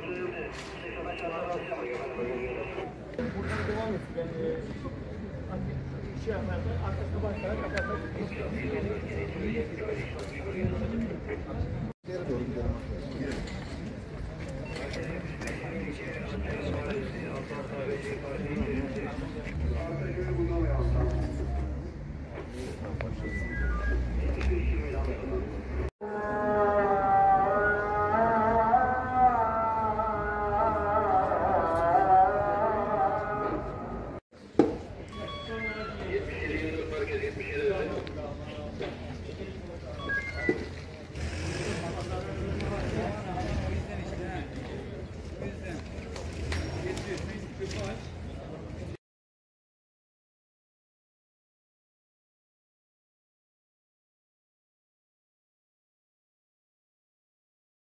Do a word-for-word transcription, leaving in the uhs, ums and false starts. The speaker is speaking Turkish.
Buradan devam etsin. Yani şey yaparsan arkasına başlayarak kapatmak. Geri doğru gidelim. Gidelim.